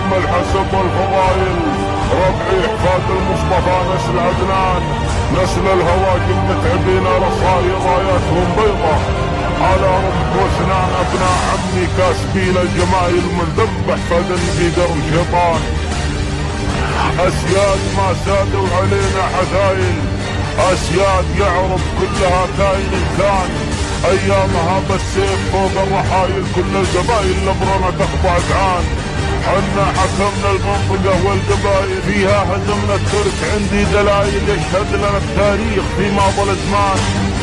أما الحسب والفضايل ربعي حفاد المصطفى نسل عدنان، نسل الهواجم متعبين رصايد راياتهم بيضة، على رمح وسنان أبناء عمي كاسبين الجمايل من ذبح فدن في درب شيطان. أسياد ما سادوا علينا حثايل، أسياد يعرف كلها كاين إنسان، أيامها بالسيف فوق الرحايل كل القبائل لبرنا تخضع عان. حنا حكمنا المنطقة والقبائل فيها هزمنا الترك، عندي دلائل يشهد لنا التاريخ في ماضي الأزمان.